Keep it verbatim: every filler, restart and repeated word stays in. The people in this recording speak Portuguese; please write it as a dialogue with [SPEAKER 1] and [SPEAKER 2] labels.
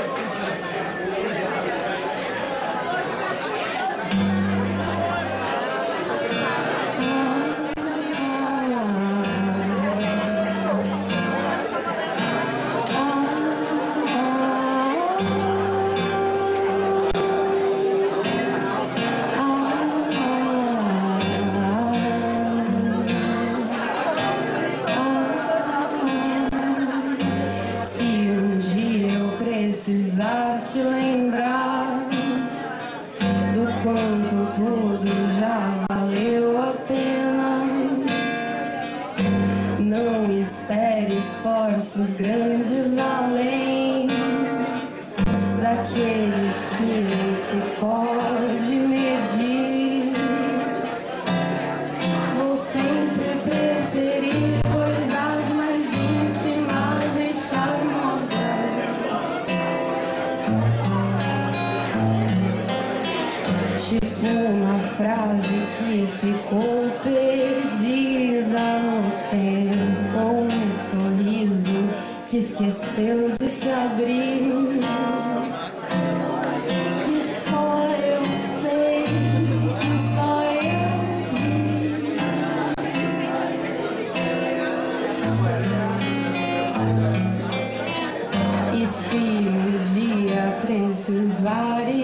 [SPEAKER 1] Precisar te lembrar do quanto tudo já valeu a pena. Não espere esforços grandes além daqueles que nem se pode medir. Vou sempre preferir coisas mais íntimas e charmosas. Tipo uma frase que ficou perdida no tempo, ou um sorriso que esqueceu de se abrir. Que só eu sei, que só eu vi. E se um dia precisar